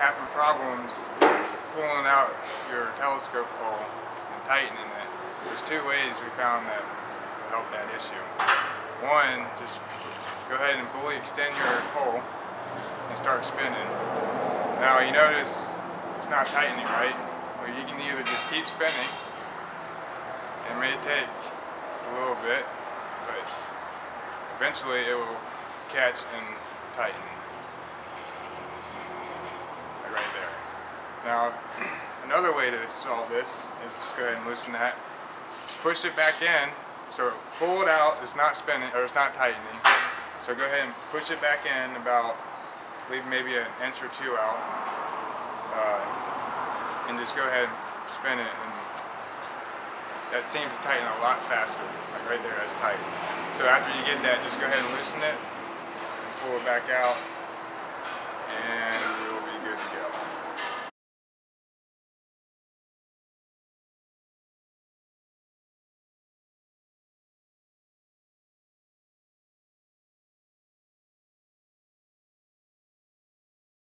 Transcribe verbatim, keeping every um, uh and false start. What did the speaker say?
having problems pulling out your telescope pole and tightening it, there's two ways we found that will help that issue. One, just go ahead and fully extend your pole and start spinning. Now you notice it's not tightening, right? Well, you can either just keep spinning. It may take a little bit, but eventually it will catch and tighten. Like right there. Now, another way to solve this is just go ahead and loosen that. Just push it back in. So pull it out, it's not spinning, or it's not tightening. So go ahead and push it back in about, leave maybe an inch or two out. Uh, and just go ahead and spin it. And that seems to tighten a lot faster. Like right there, it's tight. So after you get that, just go ahead and loosen it. And pull it back out. And